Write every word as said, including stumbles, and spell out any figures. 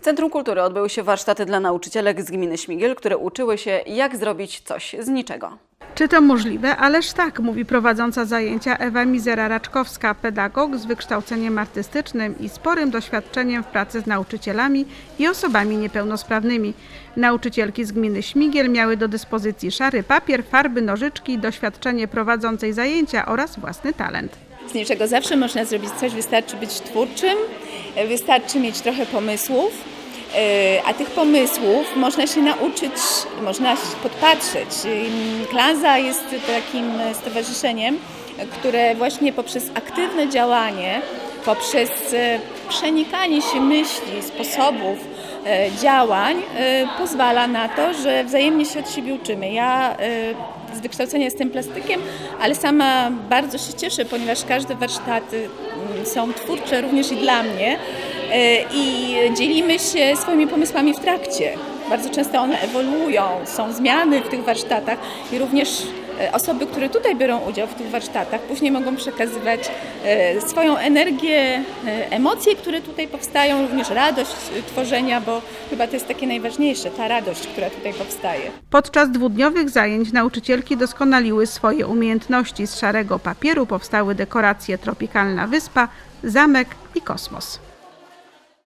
W Centrum Kultury odbyły się warsztaty dla nauczycielek z gminy Śmigiel, które uczyły się, jak zrobić coś z niczego. Czy to możliwe? Ależ tak, mówi prowadząca zajęcia Ewa Mizera-Raczkowska, pedagog z wykształceniem artystycznym i sporym doświadczeniem w pracy z nauczycielami i osobami niepełnosprawnymi. Nauczycielki z gminy Śmigiel miały do dyspozycji szary papier, farby, nożyczki, doświadczenie prowadzącej zajęcia oraz własny talent. Z niczego zawsze można zrobić coś, wystarczy być twórczym, wystarczy mieć trochę pomysłów. A tych pomysłów można się nauczyć, można podpatrzeć. Klaza jest takim stowarzyszeniem, które właśnie poprzez aktywne działanie, poprzez przenikanie się myśli, sposobów działań pozwala na to, że wzajemnie się od siebie uczymy. Ja z wykształcenia jestem plastykiem, ale sama bardzo się cieszę, ponieważ każde warsztaty są twórcze również i dla mnie. I dzielimy się swoimi pomysłami w trakcie. Bardzo często one ewoluują, są zmiany w tych warsztatach i również osoby, które tutaj biorą udział w tych warsztatach, później mogą przekazywać swoją energię, emocje, które tutaj powstają, również radość tworzenia, bo chyba to jest takie najważniejsze, ta radość, która tutaj powstaje. Podczas dwudniowych zajęć nauczycielki doskonaliły swoje umiejętności. Z szarego papieru powstały dekoracje Tropikalna Wyspa, zamek i kosmos.